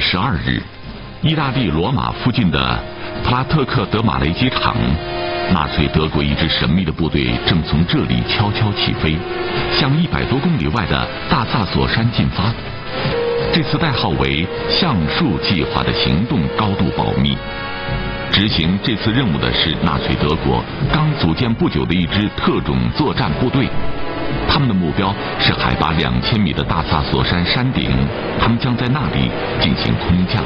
12日，意大利罗马附近的普拉特克德马雷机场，纳粹德国一支神秘的部队正从这里悄悄起飞，向100多公里外的大萨索山进发。这次代号为橡树计划的行动高度保密。执行这次任务的是纳粹德国刚组建不久的一支特种作战部队，他们的目标是海拔2000米的大萨索山山顶，他们将在那里进行空降。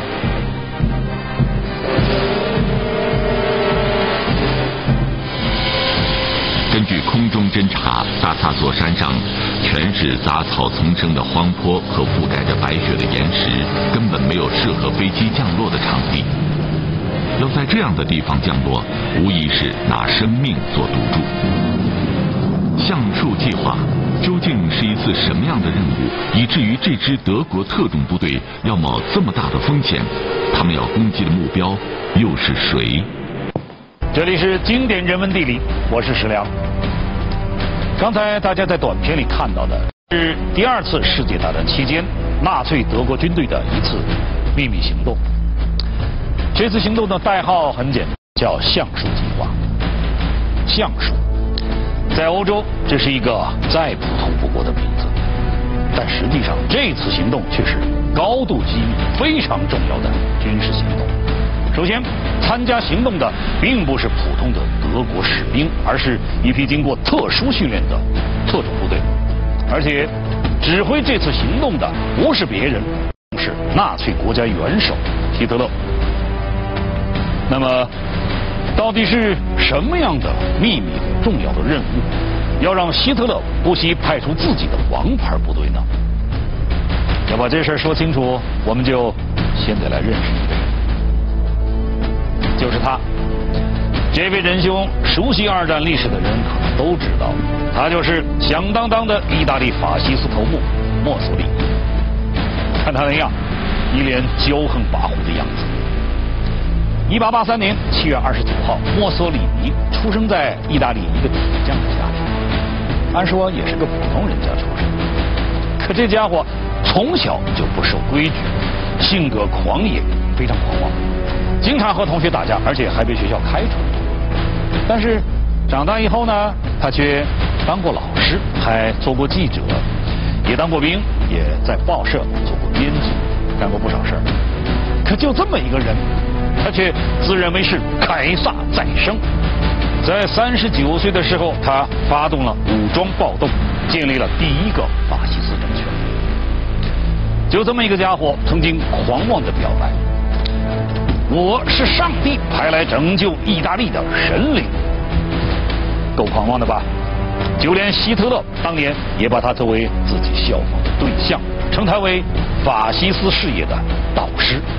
根据空中侦察，大萨索山上全是杂草丛生的荒坡和覆盖着白雪的岩石，根本没有适合飞机降落的场地。要在这样的地方降落，无疑是拿生命做赌注。橡树计划究竟是一次什么样的任务，以至于这支德国特种部队要冒这么大的风险？他们要攻击的目标又是谁？ 这里是经典人文地理，我是石良。刚才大家在短片里看到的是第2次世界大战期间纳粹德国军队的一次秘密行动。这次行动的代号很简单，叫橡树计划。橡树在欧洲这是一个再普通不过的名字，但实际上这次行动却是高度机密、非常重要的军事行动。首先，参加行动的并不是普通的德国士兵，而是一批经过特殊训练的特种部队，而且指挥这次行动的不是别人，是纳粹国家元首希特勒。那么，到底是什么样的秘密重要的任务，要让希特勒不惜派出自己的王牌部队呢？要把这事说清楚，我们就现在来认识一个人，就是他。这位仁兄，熟悉2战历史的人可能都知道，他就是响当当的意大利法西斯头目墨索里尼。看他那样，一脸骄横跋扈的样子。1883年7月29号，墨索里尼出生在意大利一个铁匠的家庭，按说也是个普通人家出身，可这家伙从小就不守规矩，性格狂野，非常狂妄，经常和同学打架，而且还被学校开除。但是长大以后呢，他却当过老师，还做过记者，也当过兵，也在报社做过编辑，干过不少事儿。可就这么一个人，他却自认为是凯撒再生。在39岁的时候，他发动了武装暴动，建立了第一个法西斯政权。就这么一个家伙，曾经狂妄地表白：“我是上帝派来拯救意大利的神灵。”够狂妄的吧？就连希特勒当年也把他作为自己效仿的对象，称他为法西斯事业的导师。